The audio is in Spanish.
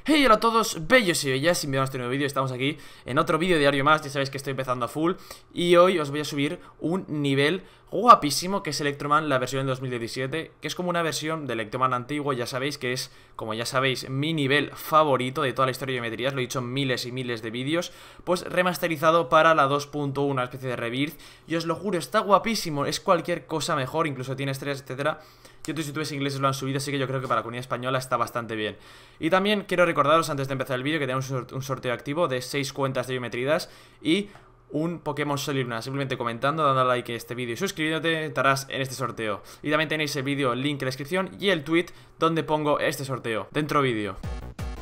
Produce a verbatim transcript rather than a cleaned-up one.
Hey, hola a todos, bellos y bellas, bienvenidos a este nuevo vídeo. Estamos aquí en otro vídeo diario más. Ya sabéis que estoy empezando a full. Y hoy os voy a subir un nivel guapísimo, que es Electroman, la versión de dos mil diecisiete, que es como una versión de Electroman antiguo. Ya sabéis que es, como ya sabéis, mi nivel favorito de toda la historia de geometrías. Lo he dicho en miles y miles de vídeos. Pues remasterizado para la dos punto uno, una especie de rebirth. Y os lo juro, está guapísimo, es cualquier cosa mejor, incluso tiene estrellas, etcétera. Y otros youtubers ingleses lo han subido, así que yo creo que para la comunidad española está bastante bien. Y también quiero recordaros, antes de empezar el vídeo, que tenemos un sorteo activo de seis cuentas de geometrías y un Pokémon Sol y Luna. Simplemente comentando, dando like a este vídeo y suscribiéndote, estarás en este sorteo. Y también tenéis el vídeo, link en la descripción, y el tweet donde pongo este sorteo, dentro vídeo.